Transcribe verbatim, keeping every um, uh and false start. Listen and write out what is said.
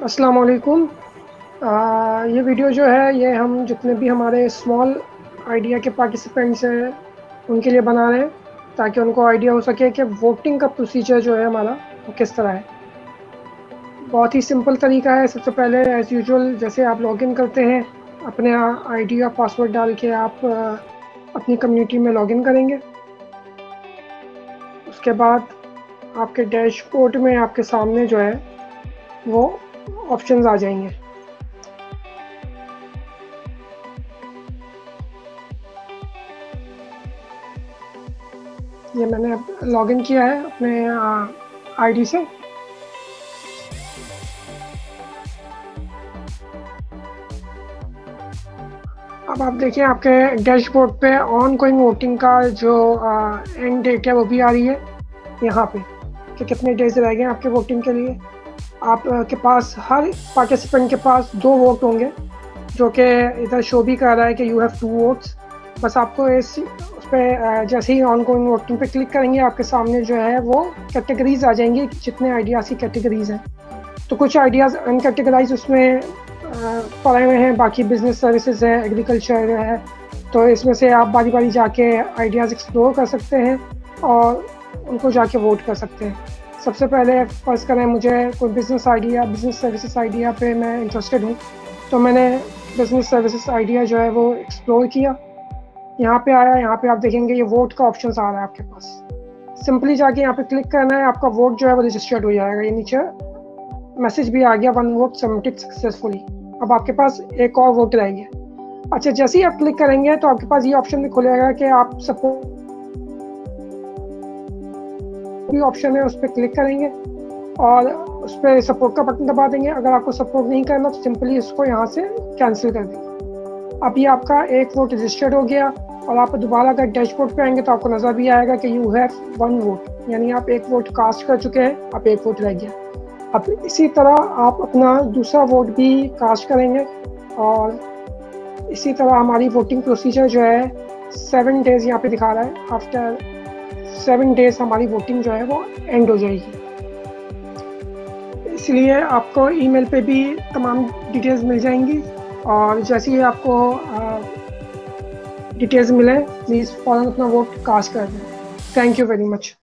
अस्सलाम वालेकुम। आ, ये वीडियो जो है ये हम जितने भी हमारे स्मॉल आइडिया के पार्टिसिपेंट्स हैं उनके लिए बना रहे हैं ताकि उनको आइडिया हो सके कि वोटिंग का प्रोसीजर जो है हमारा वो किस तरह है। बहुत ही सिंपल तरीका है। सबसे पहले एज़ यूजुअल जैसे आप लॉगिन करते हैं अपने आईडी या पासवर्ड डाल के आप आ, अपनी कम्युनिटी में लॉगिन करेंगे। उसके बाद आपके डैशबोर्ड में आपके सामने जो है वो ऑप्शंस आ जाएंगे। ये मैंने लॉगिन किया है अपने आईडी से। अब आप देखिए आपके डैशबोर्ड पे ऑन गोइंग वोटिंग का जो एंड डेट है वो भी आ रही है यहाँ पे कि कितने डेज रह गए आपके वोटिंग के लिए। आपके पास हर पार्टिसिपेंट के पास दो वोट होंगे जो कि इधर शो भी कर रहा है कि यू हैव टू वोट्स। बस आपको इस उस पर जैसे ही ऑन गोइंग वोटिंग पे क्लिक करेंगे आपके सामने जो है वो कैटेगरीज आ जाएंगी, जितने आइडियाज़ की कैटेगरीज हैं। तो कुछ आइडियाज़ अनकैटेगराइज उसमें पड़े हुए हैं, बाकी बिजनेस सर्विसेज है, एग्रीकल्चर है। तो इसमें से आप बारी बारी जाके आइडियाज़ एक्सप्लोर कर सकते हैं और उनको जाके वोट कर सकते हैं। सबसे पहले फर्स्ट करें मुझे कोई business idea, business services idea पे मैं इंटरेस्टेड हूँ, तो मैंने बिज़नेस सर्विसेज आइडिया जो है वो एक्सप्लोर किया। यहाँ पे आया, यहाँ पे आप देखेंगे ये वोट का ऑप्शन आ रहा है आपके पास। सिंपली जाके यहाँ पे क्लिक करना है, आपका वोट जो है वो रजिस्टर्ड हो जाएगा। ये नीचे मैसेज भी आ गया, वन वोट सबमिटेड सक्सेसफुली। अब आपके पास एक और वोट रह गया। अच्छा, जैसे ही आप क्लिक करेंगे तो आपके पास ये ऑप्शन भी खुलेगा कि आप सपोर्ट भी ऑप्शन है, उस पर क्लिक करेंगे और उस पर सपोर्ट का बटन दबा देंगे। अगर आपको सपोर्ट नहीं करना तो सिंपली इसको यहाँ से कैंसिल कर देंगे। अब ये आपका एक वोट रजिस्टर्ड हो गया और आप दोबारा अगर डैशबोर्ड पे आएंगे तो आपको नज़र भी आएगा कि यू हैव वन वोट, यानी आप एक वोट कास्ट कर चुके हैं, अब एक वोट रह गया। अब इसी तरह आप अपना दूसरा वोट भी कास्ट करेंगे और इसी तरह हमारी वोटिंग प्रोसीजर जो है सेवन डेज़ यहाँ पे दिखा रहा है। आफ्टर सेवन डेज़ हमारी वोटिंग जो है वो एंड हो जाएगी। इसलिए आपको ईमेल पे भी तमाम डिटेल्स मिल जाएंगी और जैसे ही आपको डिटेल्स मिले प्लीज़ फ़ौरन अपना वोट कास्ट कर दें। Thank you very much.